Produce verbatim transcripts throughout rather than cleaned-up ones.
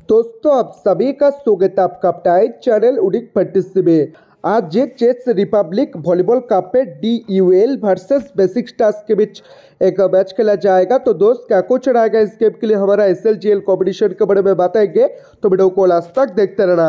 दोस्तों आप सभी का स्वागत है आपका अपना चैनल उडिक फटिस में। आज ये चेस रिपब्लिक वॉलीबॉल कप पे D U L versus basic stars के बीच एक मैच खेला जाएगा। तो दोस्त क्या कुछ रहेगा इस गेम के लिए हमारा S L G L competition के बारे में बताएंगे, तो वीडियो को लास्ट तक देखते रहना।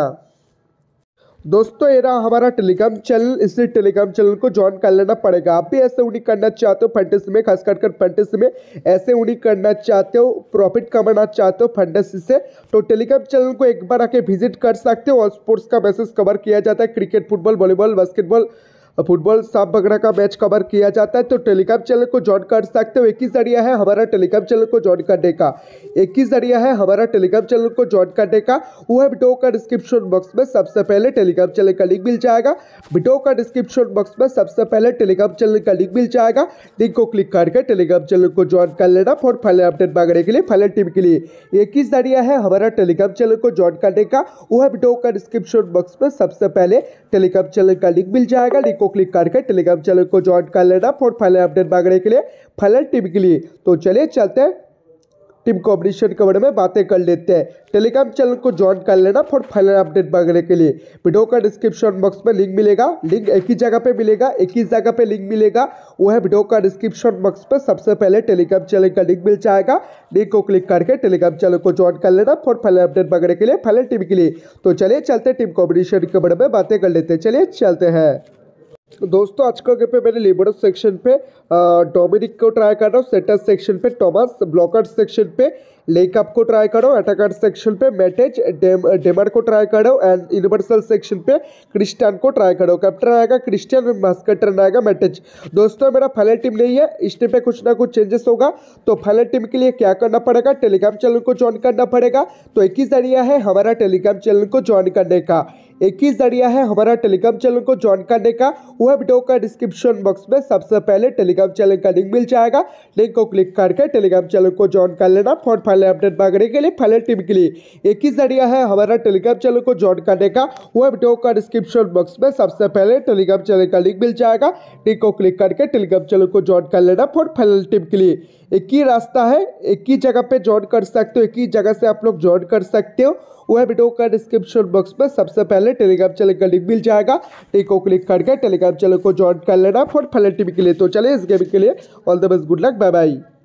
दोस्तों ये रहा हमारा टेलीग्राम चैनल, इसी टेलीग्राम चैनल को ज्वाइन कर लेना पड़ेगा। आप भी ऐसे उन्हीं करना चाहते हो फैंटेसी में, खास कर फैंटेसी में ऐसे उन्हीं करना चाहते हो, प्रॉफिट कमाना चाहते हो फैंटेसी से, तो टेलीग्राम चैनल को एक बार आके विजिट कर सकते हो। ऑल स्पोर्ट्स का मैसेज कवर किया जाता है, cricket, football, volleyball, basketball, football, सांप वगैरह का मैच कवर किया जाता है। तो टेलीग्राम चैनल को ज्वाइन कर सकते हो। एक ही जरिया है हमारा टेलीग्राम चैनल को ज्वाइन करने का, एक ही जरिया है हमारा टेलीग्राम चैनल को ज्वाइन करने का। वो है वीडियो का डिस्क्रिप्शन बॉक्स में सबसे पहले टेलीग्राम चैनल का लिंक मिल जाएगा। वीडियो का डिस्क्रिप्शन बॉक्स में सबसे पहले टेलीग्राम चैनल का लिंक मिल जाएगा। लिंक को क्लिक करके टेलीग्राम चैनल को ज्वाइन कर लेना फॉर फाइनल अपडेट मांगने के लिए, फाइनल टीम के लिए। एक ही जरिया है हमारा टेलीग्राम चैनल को ज्वाइन करने का, वो है वीडियो का डिस्क्रिप्शन बॉक्स में सबसे पहले टेलीग्राम चैनल का लिंक मिल जाएगा। लिंक को क्लिक करके टेलीग्राम चैनल को ज्वाइन कर लेना फॉर फाइनल अपडेट मांगने के लिए, फाइनल टीम के लिए। तो चलिए चलते हैं टीम कॉम्पिटिशन के बारे में बातें कर लेते हैं। टेलीग्राम चैनल को ज्वाइन कर लेना फॉर फाइनल अपडेट मांगने के लिए। वीडियो का डिस्क्रिप्शन बॉक्स में लिंक मिलेगा, लिंक एक ही जगह पे मिलेगा, एक ही जगह पे लिंक मिलेगा। वो है वीडियो का डिस्क्रिप्शन बॉक्स पे सबसे पहले टेलीग्राम चैनल का लिंक मिल जाएगा। लिंक को क्लिक करके टेलीग्राम चैनल को ज्वाइन कर लेना फॉर फाइनल अपडेट मांगने के लिए, फाइनल टीम के लिए। तो चलिए चलते टीम कॉम्पिटिशन के बारे में बातें कर लेते हैं। चलिए चलते हैं दोस्तों। आज का गेम पे मैंने लिबरो सेक्शन पे डोमिनिक को ट्राई कर रहा हूँ, सेटर सेक्शन पे टॉमस, ब्लॉकर सेक्शन पे लेकअप को ट्राई करो, अटैकर सेक्शन पे मैटेज डेम डेमर को ट्राई करो, एंड यूनिवर्सल सेक्शन पे क्रिस्टियन को ट्राई करो। कैप्टन आएगा क्रिस्टियन, मास्कटर आएगा मैटेज। दोस्तों मेरा फाइनल टीम नहीं है, इस टीम पे कुछ ना कुछ चेंजेस होगा। तो फाइनल टीम के लिए क्या करना पड़ेगा, टेलीग्राम चैनल को ज्वाइन करना पड़ेगा। तो एक ही जरिया है हमारा टेलीग्राम चैनल को ज्वाइन करने का, एक ही जरिया है हमारा टेलीग्राम चैनल को ज्वाइन करने का। वह वीडियो का डिस्क्रिप्शन बॉक्स में सबसे पहले टेलीग्राम चैनल का लिंक मिल जाएगा। लिंक को क्लिक करके टेलीग्राम चैनल को ज्वाइन कर लेना फॉर फाइनल अपडेट मांगने के लिए, फाइनल टीम के लिए। एक ही जरिया है हमारा टेलीग्राम चैनल को ज्वाइन करने का, वह वीडियो का डिस्क्रिप्शन बॉक्स में सबसे पहले टेलीग्राम चैनल का लिंक मिल जाएगा। लिंक को क्लिक करके टेलीग्राम चैनल को ज्वाइन कर लेना फॉर फाइनल टीम के लिए। एक ही रास्ता है, एक ही जगह पे ज्वाइन कर सकते हो, एक ही जगह से आप लोग ज्वाइन कर सकते हो। वह वीडियो का डिस्क्रिप्शन बॉक्स में सबसे पहले टेलीग्राम चैनल का लिंक मिल जाएगा। लिंक को क्लिक करके टेलीग्राम चैनल को ज्वाइन कर लेना फॉर फाइनल टीम के लिए। तो चलिए इस गेम के लिए all the best, good luck, bye bye.